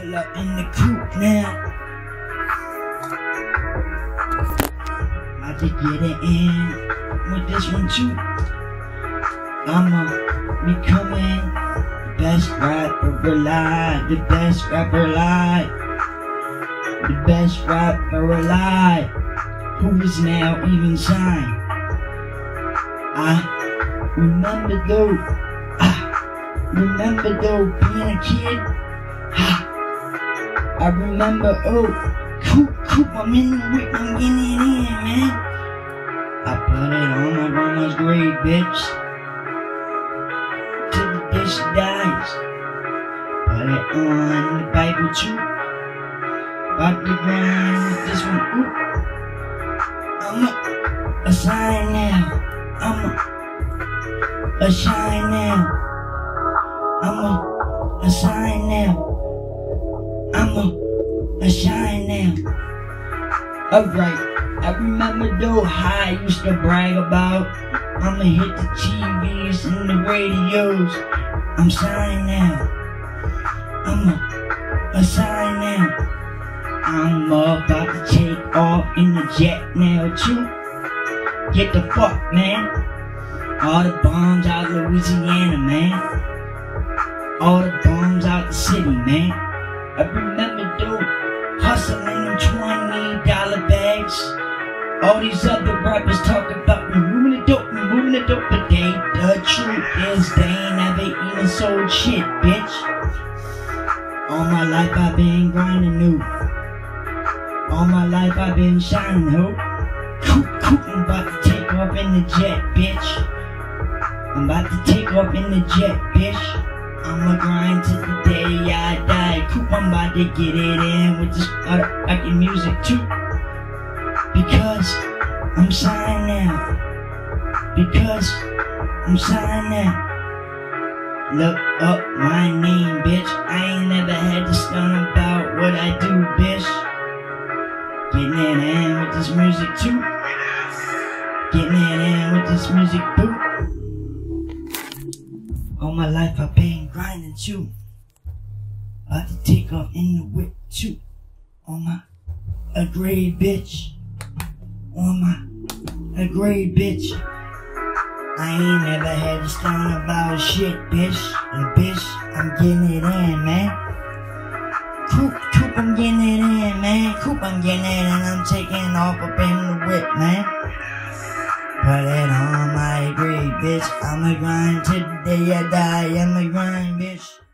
Pull up in the coupe now. About to get it in with this one too. I'ma be coming, the best rapper alive, the best rapper alive, the best rapper alive, who is now even signed. I remember though being a kid. I remember, Coop, I'm in the whip, I'm getting it in, man. I put it on my grandma's grave, bitch, till the day she dies. Put it on the Bible too. About to grind with this one, I'm a sign now. I'm a shine now. I'm a sign now. I'm a shine now. Alright, I remember though how I used to brag about I'ma hit the TVs and the radios. I'm signed now. I'm a sign now. I'm about to take off in the jet now too. Get the fuck, man. All the bombs out Louisiana, man. All the bombs out the city, man. I remember though, hustling them $20 bags. All these other rappers talk about me moving the dope, but the truth is they ain't never even sold shit, bitch. All my life I've been grinding new. All my life I've been shining, ho. Coop, I'm about to take off in the jet, bitch. I'm about to take off in the jet, bitch. I'ma grind till the day I die. Coop, I'm about to get it in with this fucking music too. Because I'm signed now. Because I'm signed now. Look up my name, bitch. I ain't never had to stun about what I do, bitch. Getting it in with this music too. Getting it in with this music too. All my life I've been grinding too. About to take off in the whip too. On my a grade bitch. On my a grade bitch. I ain't never had to start about shit, bitch. And bitch, I'm getting it in, man. Coop, I'm getting it in, man. Coop, I'm getting it in. I'm taking off up in the whip, man. Put it on my grave, bitch. I'ma grind till the day I die. I'ma grind, bitch.